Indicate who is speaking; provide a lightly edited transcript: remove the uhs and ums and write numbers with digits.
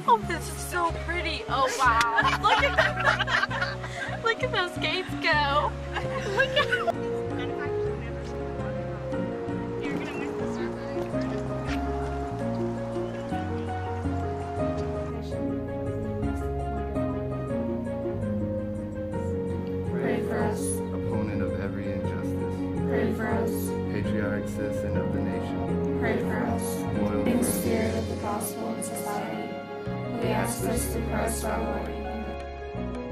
Speaker 1: Oh, this is so pretty. Oh, wow. Look at that. Look at those gates go. Look at
Speaker 2: Pray for us. Opponent of every injustice.
Speaker 3: Pray for us.
Speaker 2: Patriotic citizen of the nation.
Speaker 3: Pray for us.
Speaker 2: Loyal
Speaker 3: In
Speaker 2: friend.
Speaker 3: spirit of the gospel and society, we ask this through Christ our Lord.